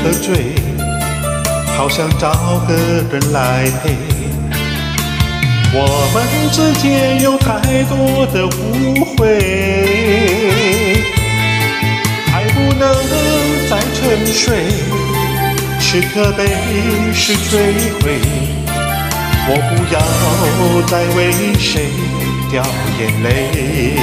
喝醉，好想找个人来陪。我们之间有太多的误会，爱不能再沉睡，是可悲是摧毁。我不要再为谁掉眼泪，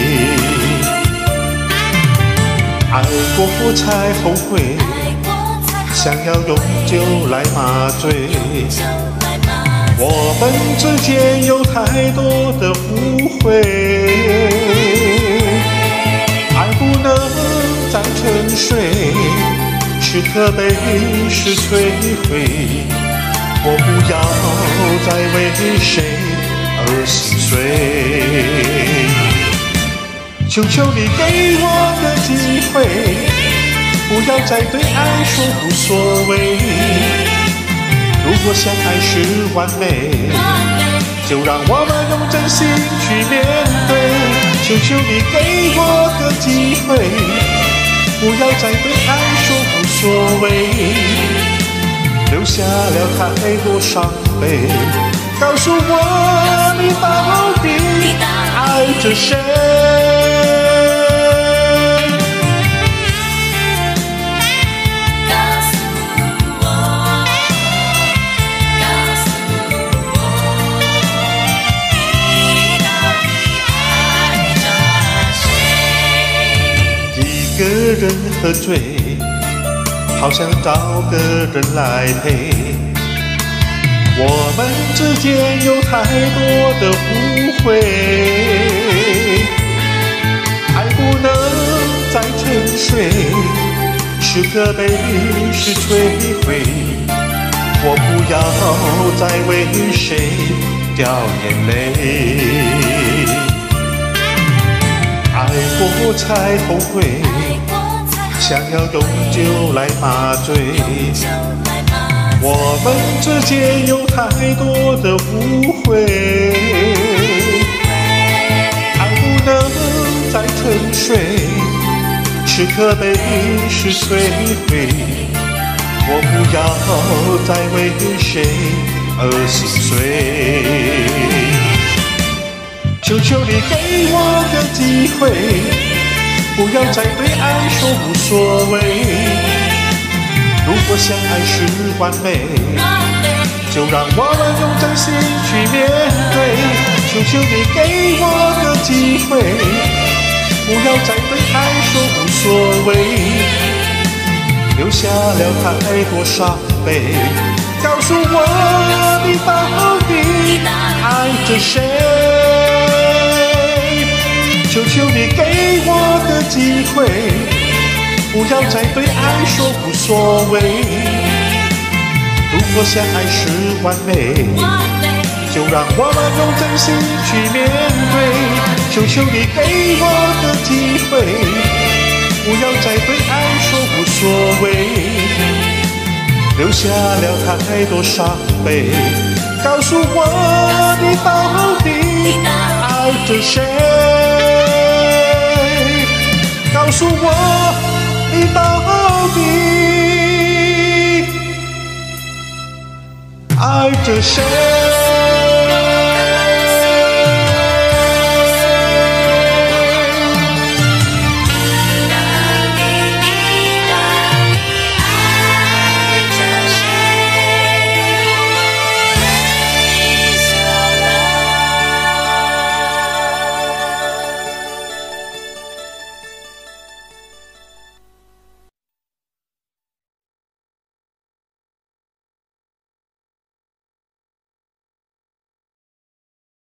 爱过才后悔，想要用酒来麻醉。我们之间有太多的误会，爱不能再沉睡，是可悲是摧毁。我不要再为谁而心碎，求求你给我个机会，不要再对爱说无所谓。如果相爱是完美，就让我们用真心去面对。求求你给我个机会，不要再对爱说无所谓，留下了太多伤悲。告诉我你到底爱着谁？一个人喝醉，好想找个人来陪。我们之间有太多的误会，爱不能再沉睡，是可悲是摧毁。我不要再为谁掉眼泪，爱过才后悔，想要用酒来麻醉。我们之间有太多的误会，爱不能再沉睡，是可悲是摧毁。我不要再为谁而心碎，求求你给我个机会，不要再对爱说无所谓。如果相爱是完美，就让我们用真心去面对。求求你给我个机会，不要再对爱说无所谓，留下了太多伤悲。告诉我你到底爱着谁？求求你给我个机会，不要再对爱说无所谓。如果相爱是完美，就让我们用真心去面对。求求你给我个机会，不要再对爱说无所谓，留下了太多伤悲。告诉我你到底爱着谁？告诉我你到底爱着谁？